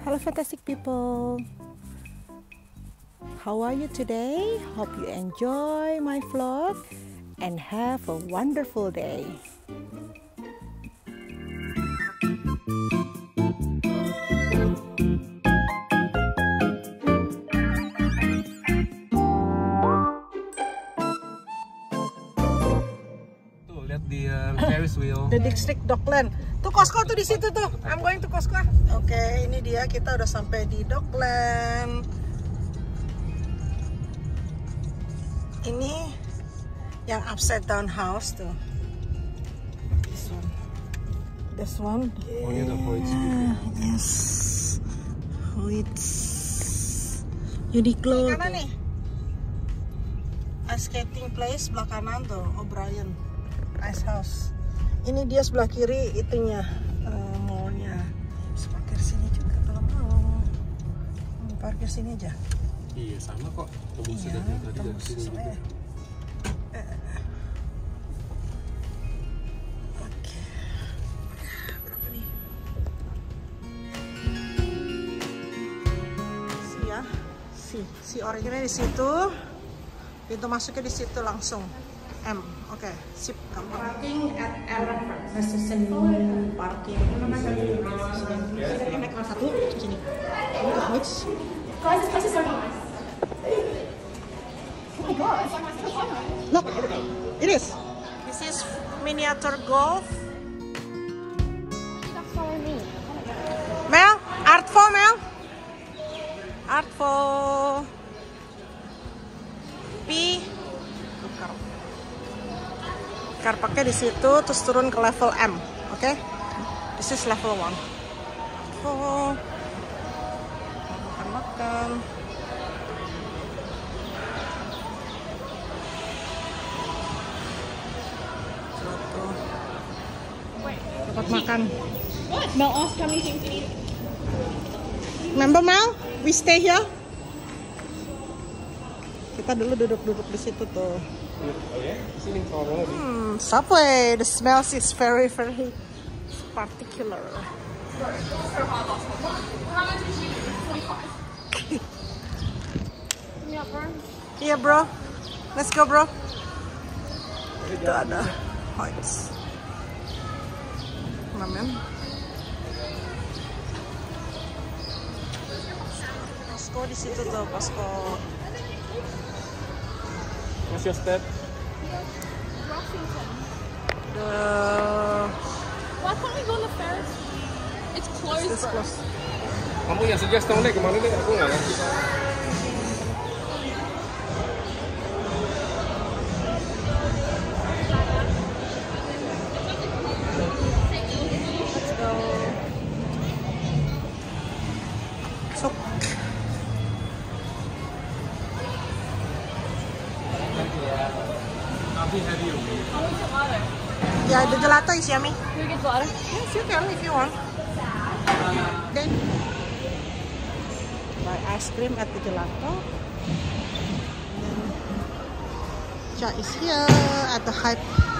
Hello fantastic people, how are you today? Hope you enjoy my vlog and have a wonderful day. Tuh lihat di Ferris wheel. The District Dockland. Tuh Costco tuh di situ tuh. I'm going to Costco. Oke, ini dia, kita udah sampai di Dockland. Ini yang upside down house tuh. This one. Oh, ini ada Hoyts. Yes. Hoyts. Uniqlo. Ini kanan nih. Ice skating place sebelah kanan tuh, O'Brien Ice House. Ini dia sebelah kiri itunya, mallnya. Bisa parkir sini juga kalau mau. Parkir sini aja. Iya sama kok. Tembus sudah tadi dari sini juga. Oke. Berapa nih? Si orangnya di situ. Pintu masuknya di situ langsung. M. Oke, sip. Parking at M. Necessary parking. Sini naik kelas 1 sini. Which? Guys, this place is so nice. Oh my god. Look, it is. This is miniature golf. That's following me. Mel, Artfo, Mel. Artfo. P. Car pakai di situ, terus turun ke level M, oke? This is level 1. Oh, makan. Dapat makan. What? Mel asked how many things to eat. Remember Mel? We stay here. Kita dulu duduk-duduk di situ tuh. Oh ya? Sini kalau mau. Subway. The smells is very particular. Yeah, bro. Iya bro, let's go bro. Itu ada Hoyts. Mamen. Costco di situ tuh, Costco. What's your step? Washington. The Why can't we go on the Ferris? It's closed, this is bro. close. Kamu yang suggest dong deh kemana deh? Aku nggak ngerti. Let's go. So, Abi have you? I want gelato. yeah, the gelato is yummy. Can we get gelato? Yes, you can if you want. Then buy ice cream at the gelato. Then Cha is here at the hype.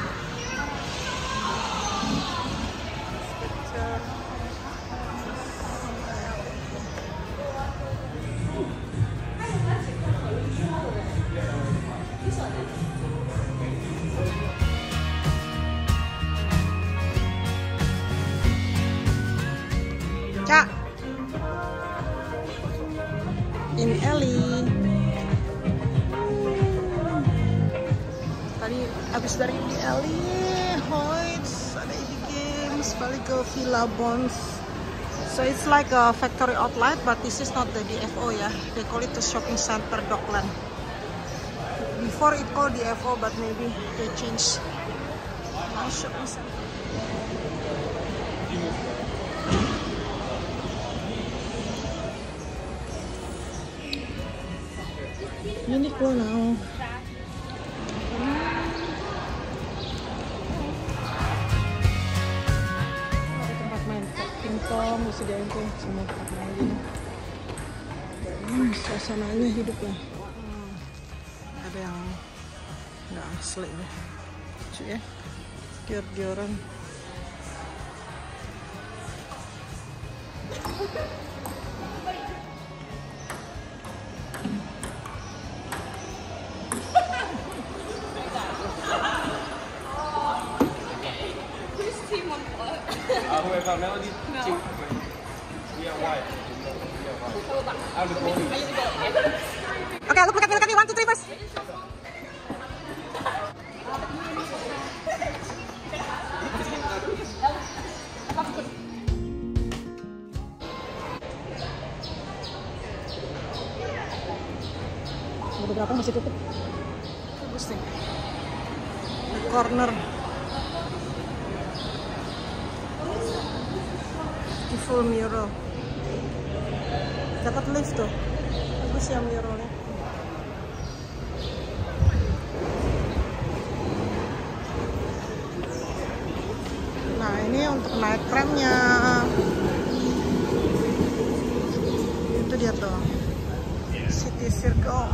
Ca, ini Ellie. Tadi abis dari ini Ellie, Hoyts, ada EB Games, balik ke Villa Bonds. So it's like a factory outlet, but this is not the DFO ya. They call it the shopping center Dockland. Before it called DFO, but maybe they changed. Now shopping center. Uniqlo now. Ada tempat main pingpong, disediain tuh semua tempat main. Suasananya hidup lah. Ada yang nggak asli deh, lucu ya, dior-dioran. Whoever Melody. No. We are white. I'm the goalie. Okay, look at me. 1, 2, 3 first. Beberapa masih tutup. Bagus nih. The corner. Beautiful mural. Dapat lift tuh. Bagus ya muralnya. Nah, ini untuk naik tramnya. Itu dia tuh. City Circle.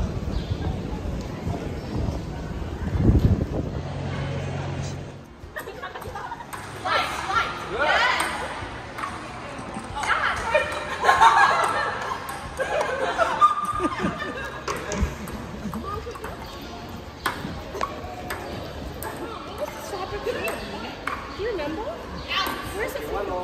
Do you remember? Where's it from?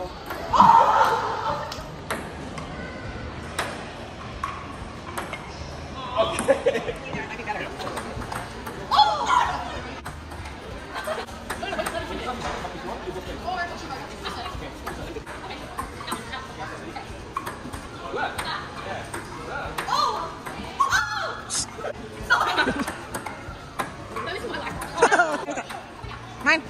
Main.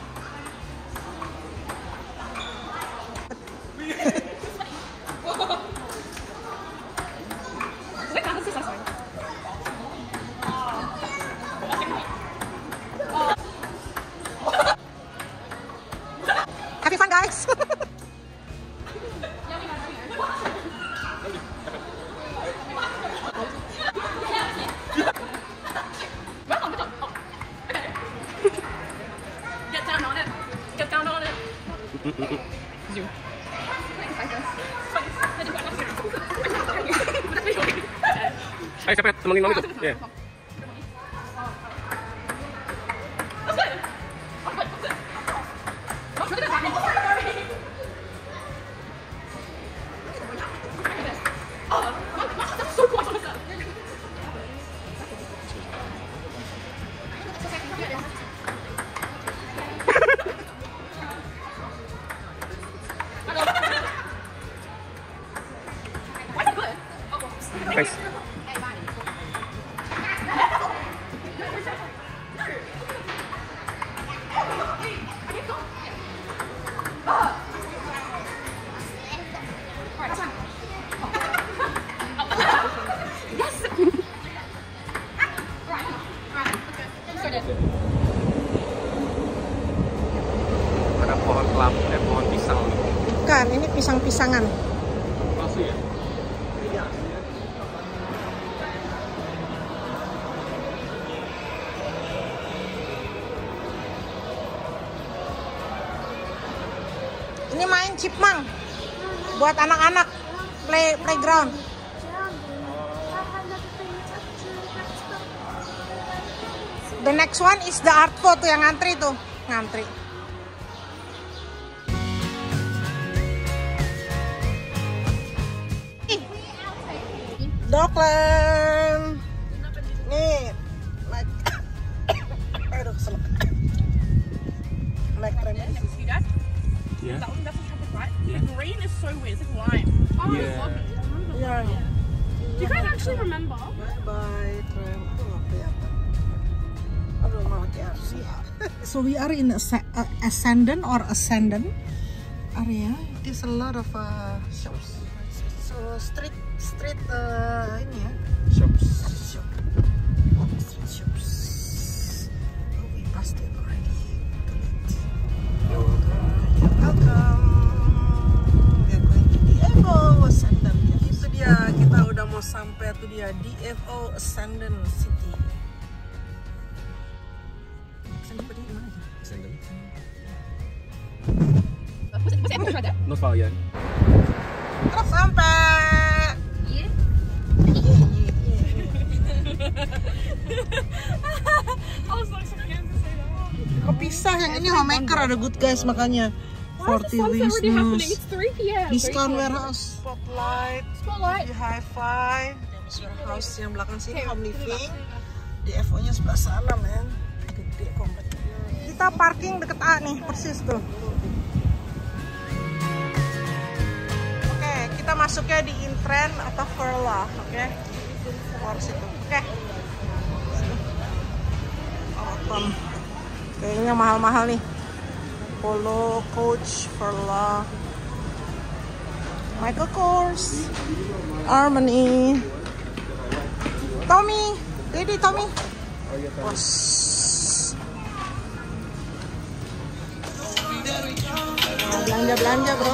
Happy fun, guys. Get down on it. Get down on it. Zoom. Ayo siapa temenin mami tuh? Ya. Thanks. Ada pohon kelapa, pohon pisang. Bukan, ini pisang-pisangan. Palsu ya? Ini main chipmunk buat anak-anak playground. The next one is the art po tuh yang ngantri tuh, ngantri. Dockland. Nih, naik. Aduh, keselak. Naik tram. See that? Yeah. That one, that's a chocolate, right? Yeah. The green is so weird. It's like lime. Oh, Yeah. I love it. I remember. Yeah. Do you guys actually remember? Bye tram. Aku nggak kelihatan. Aduh, malah KFC. So we are in ascendant area. There's a lot of shops. So street ini ya. Shops. Street shops. Oh, we passed it already. Welcome. We are going to DFO Ascendant. Itu dia, kita udah mau sampai tuh dia DFO Ascendant City. Ascendant tadi gimana aja? Was it ever tried that? Not far yet. Terus sampai. Yeah. I was like so scared to say that. Kepisah yang ini homemaker ada good guys makanya. Why is the 40 sunset Wings already happening? News. It's 3 p.m. Discount Warehouse. Spotlight. Spotlight. Di Hi-Fi. James Warehouse yang belakang sini Home Living. Di FO-nya sebelah sana, men. Gede komplek. Kita parking deket A nih, persis tuh. Oke, kita masuknya di Intren atau Verla, oke? Keluar situ, oke? Autumn. Kayaknya mahal-mahal nih. Polo, Coach, Verla, Michael Kors, Armani, Tommy, Daddy Tommy. Bos. Nah, belanja bro.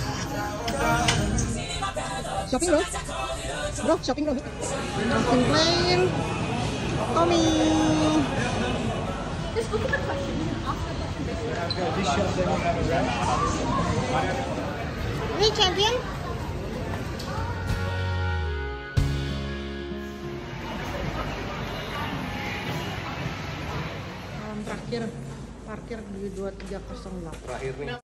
Shopping bro. Bro, shopping bro. Shopping plain. Tommy. Just look at the question. You can ask the question. Hey champion. Malam terakhir parkir di 2308. Terakhir nih.